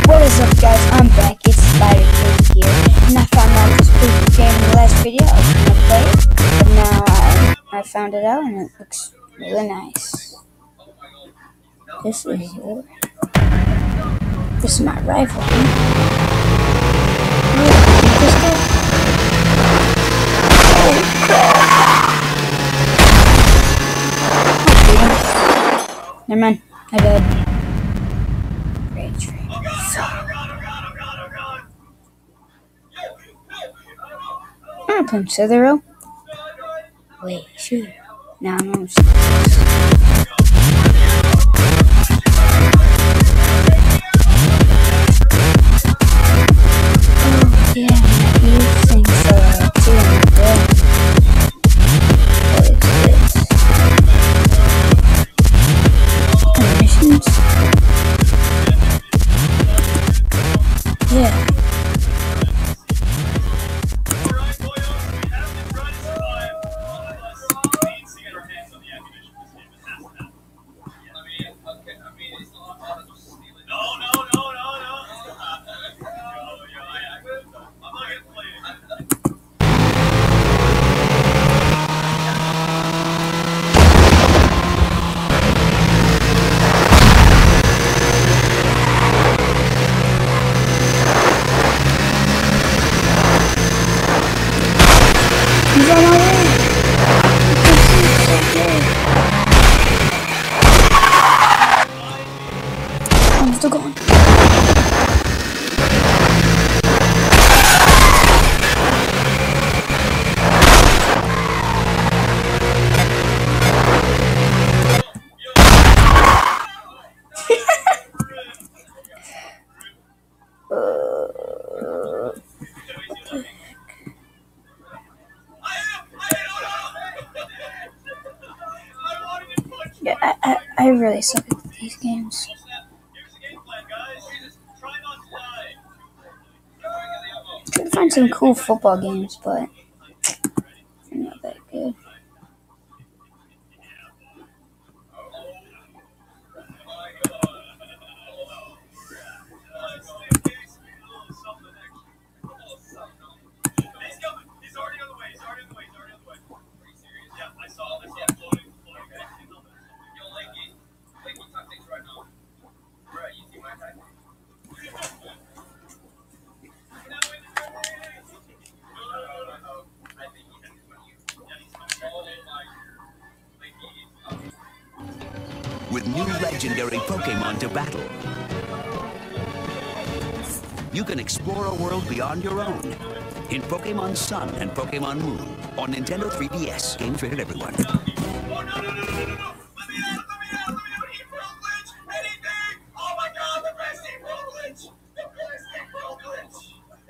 What is up, guys? I'm back. It's Spider Cake here, and I found out this pretty game in the last video. I was gonna play it, but now I found it out, and it looks really nice. This is my rifle. Never mind. I died. I'm playing Citherell. Wait, sure. Now I'm on. Oh yeah, you think so too. What is this? Missions? Yeah. He's on my way. I'm still going. Yeah, I really suck at these games. Trying to find some cool football games, but they're not that good. With new legendary Pokemon to battle, you can explore a world beyond your own in Pokemon Sun and Pokemon Moon on Nintendo 3DS. Games rated everyone. Oh, no. Let me out. April Glitch. Anything. Oh my God, the best April Glitch. The best April Glitch.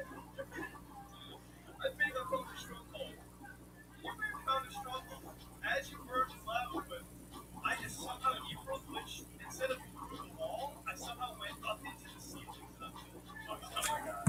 I think I'm from the stronghold. You may have found a stronghold as you merge in lava, but I just somehow April Glitch, instead of through the wall, I somehow went up into the ceiling. Oh my God.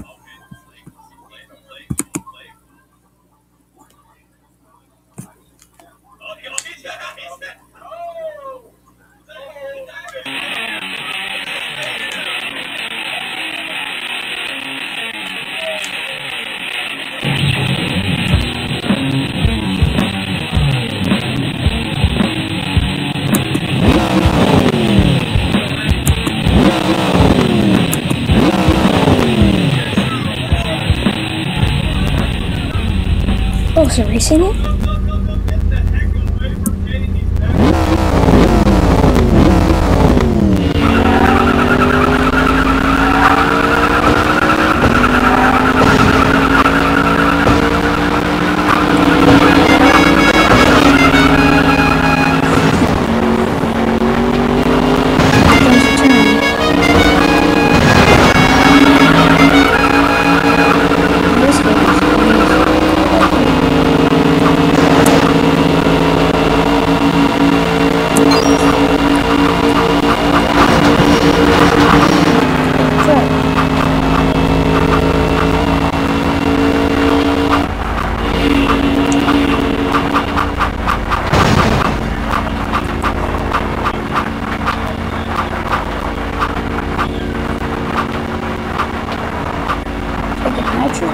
Oh, so racing it? This game is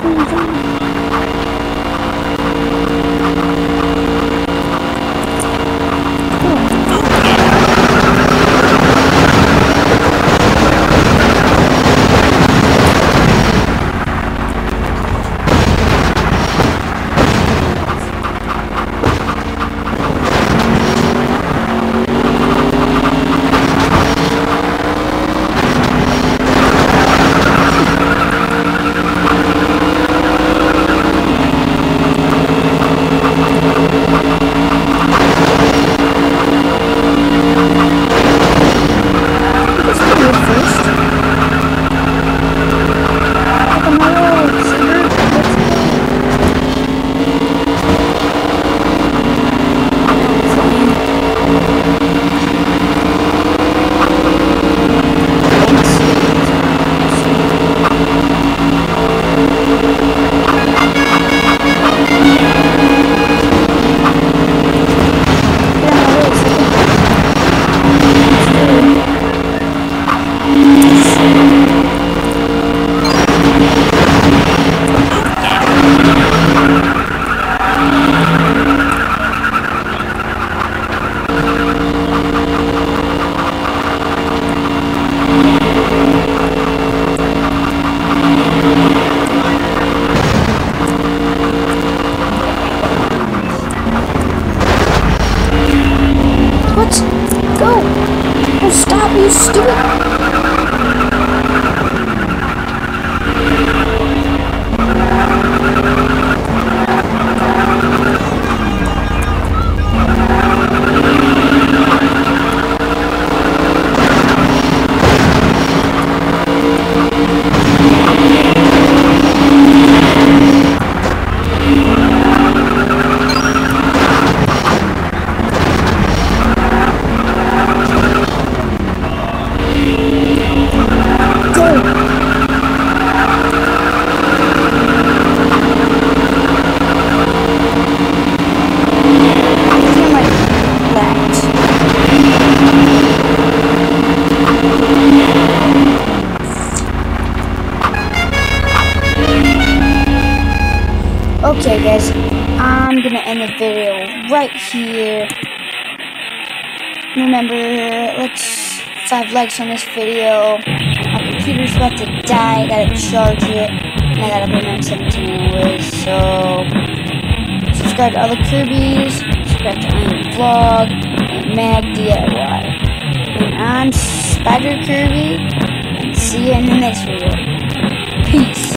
You stupid! Okay guys, I'm gonna end the video right here. Remember, let's 5 likes on this video. My computer's about to die, I gotta charge it, and I gotta play Max 17 anyways, so subscribe to other Kirby's, subscribe to Iron Vlog, and Mag DIY. And I'm Spider Kirby, and see you in the next video.